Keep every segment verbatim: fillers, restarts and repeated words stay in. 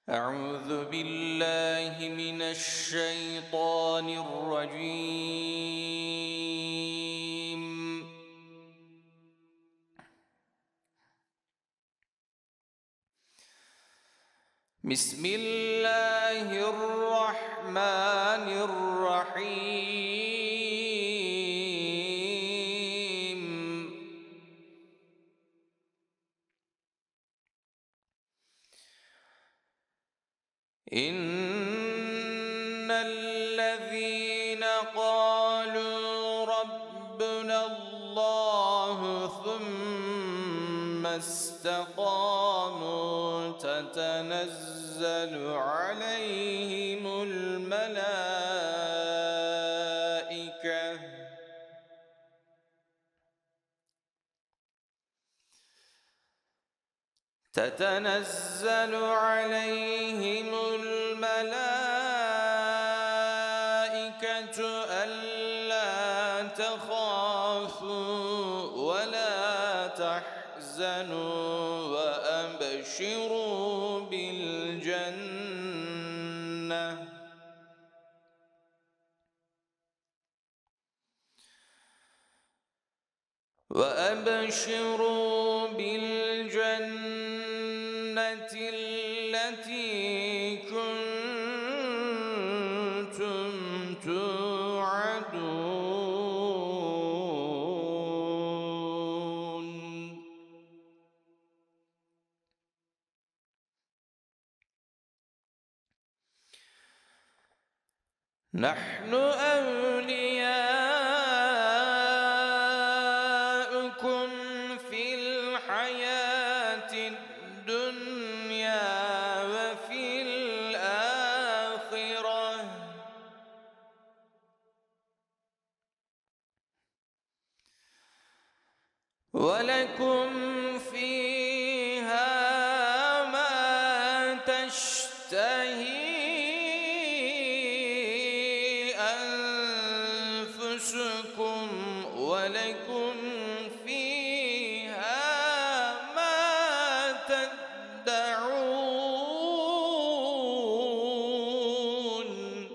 أعوذ بالله من الشيطان الرجيم. بسم الله الرحمن الرحيم. إن الذين قالوا ربنا الله ثم استقاموا تتنزل عليهم الملائكة تتنزل عليهم الملائكة ألا تخافوا ولا تحزنوا وأبشروا بالجنة وأبشروا بالجنة التي كنتم توعدون. نحن أولياؤكم في الحياة الدنيا وفي الآخرة ولكم فيها ما تشتهي أنفسكم ولكم فيها ما تدعون.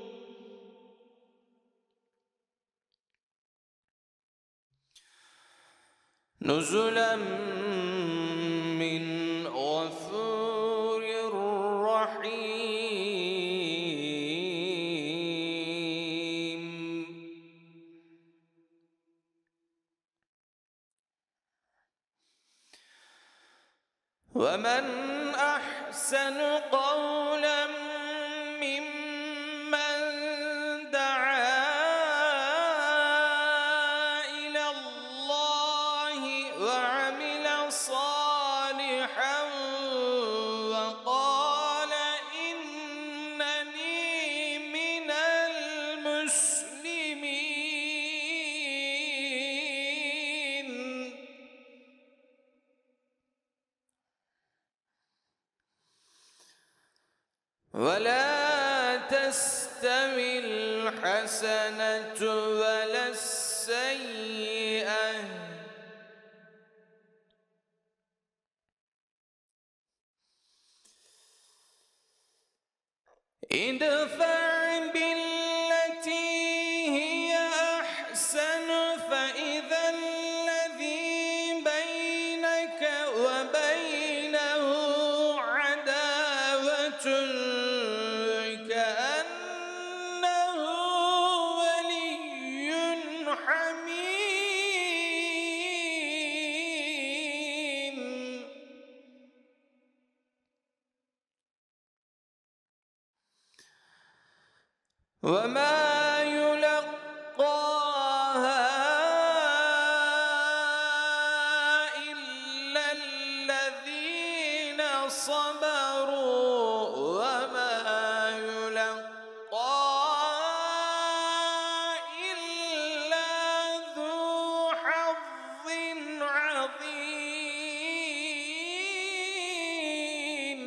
نزلا من غفور رحيم. ومن أحسن قولا ممن دعا إلى الله وعمل صالحا وقال إنني من المسلمين. ولا تستوي الحسنة ولا السيئة ادفع بالتي هي أحسن فإذا الذي بينك وبينه عداوة كأنه ولي حميم. وما يلقاها إلا الذين صبروا وما يلقاها إلا ذو حظ عظيم.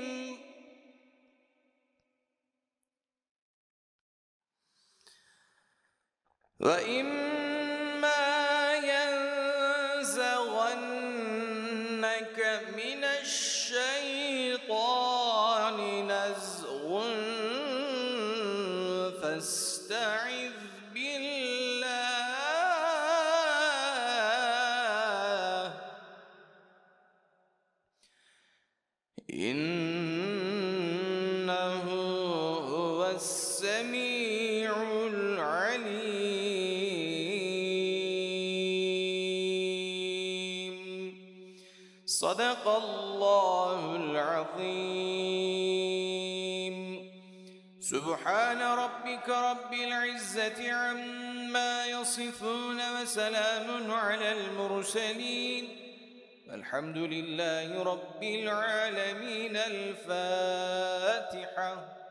وإما ينزغنك من الشيطان نزغ فاستعذ بالله إنه هو السميع العليم. صدق الله العظيم. سبحان ربك رب العزة عما يصفون وسلام على المرسلين الحمد لله رب العالمين. الفاتحة.